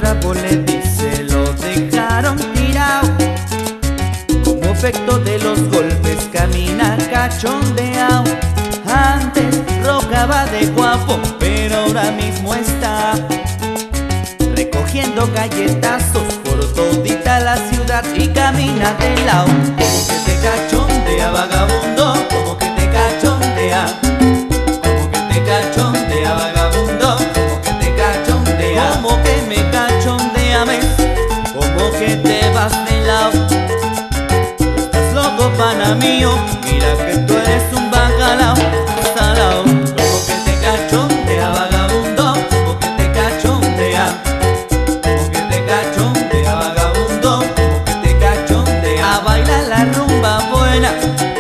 trapo le dice, lo dejaron tirado. Como efecto de los golpes camina cachondeao. Antes rogaba de guapo, pero ahora mismo está recogiendo galletazos por todita la ciudad y camina de lado. Como que te cachondea, vagabundo, como que te cachondea, como que te cachondea, vagabundo, como que te cachondea, como que me cachondea, ¿ves? Como que te vas de lado. Estás loco, pana mío, mira que tú eres un bacalao salao. Como que te cachondea, vagabundo, como que te cachondea, como que te cachondea, vagabundo, como que te cachondea. A bailar la rumba buena.